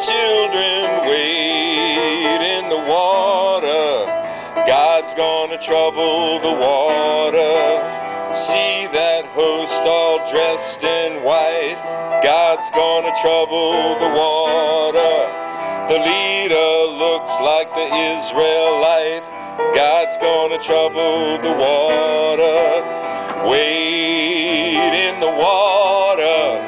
children, wade in the water. God's gonna trouble the water. See that host all dressed in white. God's gonna trouble the water. The leader looks like the Israelite. God's gonna trouble the water. Wade in the water.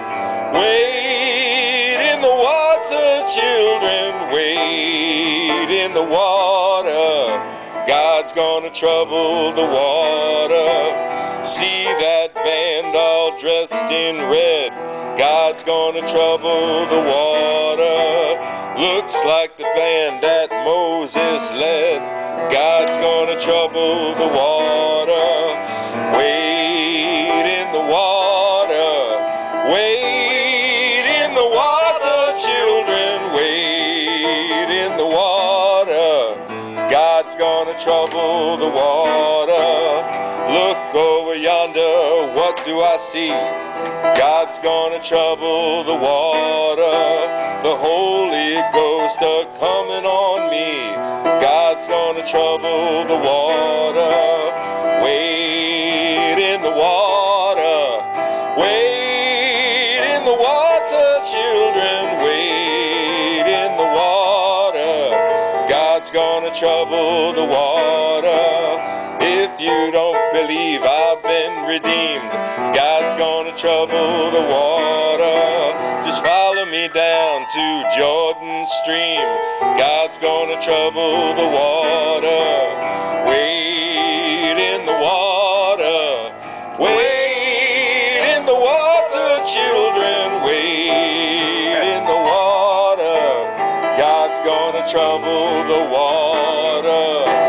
Wade in the water, children. Wade in the water. God's gonna trouble the water. See that band all dressed in red. God's gonna trouble the water. Looks like the band that Moses led. God's gonna trouble the water. Wade in the water. Wade in the water, children. Wade in the water. God's gonna trouble the water. Look over yonder, what do I see? God's gonna trouble the water. The Holy Ghost a-coming on me. God's gonna trouble the water. Wade in the water. Wade in the water, children. Wade in the water. God's gonna trouble the water. If you don't believe I've been redeemed, God's gonna trouble the water. Just follow me down to Jordan stream. God's gonna trouble the water. Wade in the water. Wade in the water, children. Wade in the water. God's gonna trouble the water.